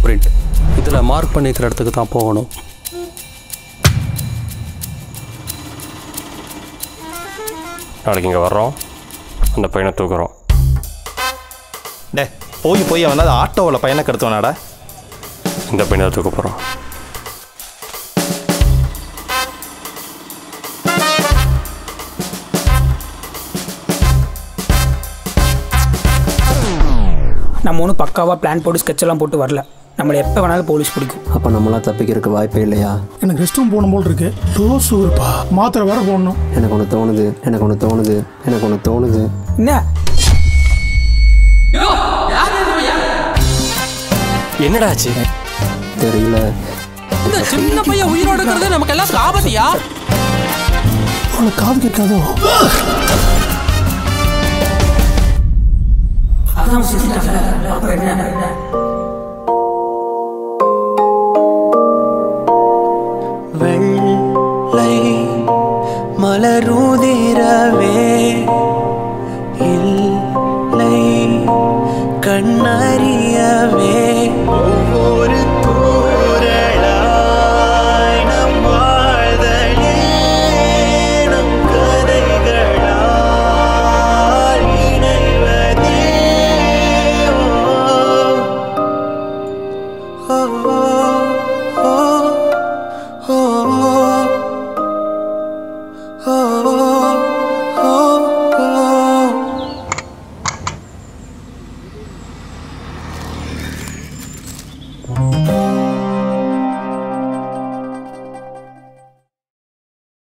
Print. இதில் mark பண்ணிக்கிற இடத்துக்கு தான் போகணும். நாளைக்கு இங்கே வர்றோம், அந்த பையனை தூக்குறோம். டே போய் அவன் தான் ஆட்டோவில் பையனை கெடுத்தவனாடா. இந்த பையனை தூக்க போகிறோம். நம்ம ஒன்றும் பக்காவாக பிளான் போட்டு ஸ்கெட்செல்லாம் போட்டு வரல. நம்மளை எப்போ வேணாலும் போலீஸ் பிடிக்கும். அப்போ நம்மளாம் தப்பிக்கிறதுக்கு வாய்ப்பே இல்லையா? எனக்கு ரெஸ்ட் ரூம் போகணும் போல் இருக்கு. லோ சுகர்ப்பா, மாத்திரை வேற போடணும். எனக்கு ஒன்று தோணுது. என்ன என்னடா ஆச்சு தெரியல. இந்த சின்ன பையன் உயிரோடு இருக்கிறது நமக்கு எல்லாம் ஆபத்தியா? அவனுக்கு காது கேட்காதோ? வெள்ளை மலருதிர